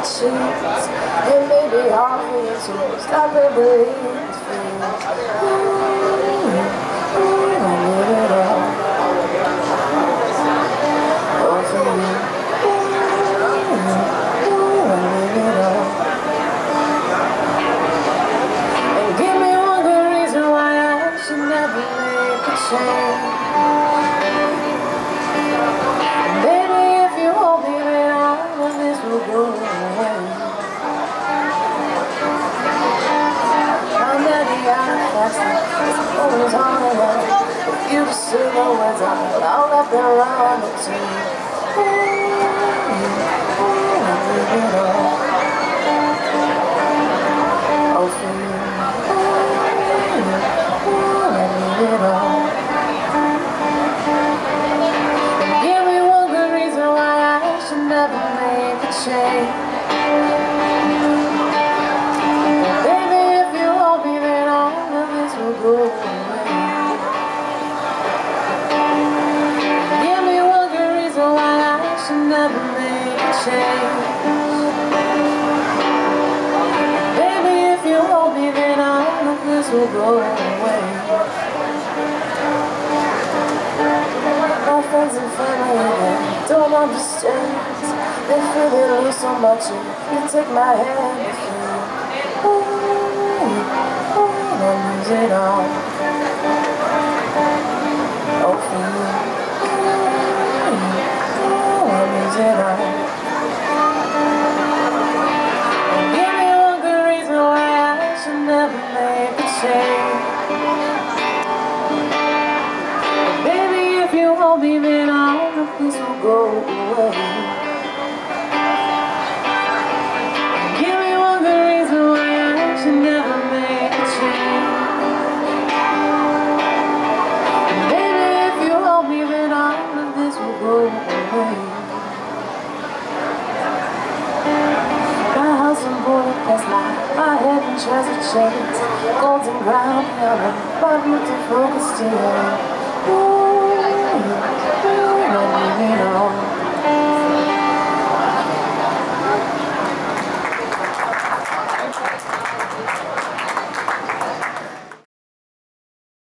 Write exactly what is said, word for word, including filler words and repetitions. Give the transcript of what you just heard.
cheeks. It may be hard for you to stop and believe it's free. Ooh, ooh, I need it all. All for you. Ooh, ooh, I need it all. And give me one good reason why I should never make a change. Always on the way. If you just see the words out loud, I've been around the team. Ooh, ooh, I need it all. Oh, for you. Ooh, ooh, I need it all. And give me one good reason why I should never make a change. Never make a change. Baby, if you hold me, then all of this will go away. My friends and family, they don't understand. They feel they lose so much if you take my hand with you. Ooh, ooh, I lose it all. Oh, for you. Give me one good reason why I should never make a change. But baby, if you hold me, then all of this will go away. Give me one good reason why I should never make a change. And baby, if you hold me, then all of this will go away. Budapest, my head in treasure chains, golden ground, my beautiful Christine.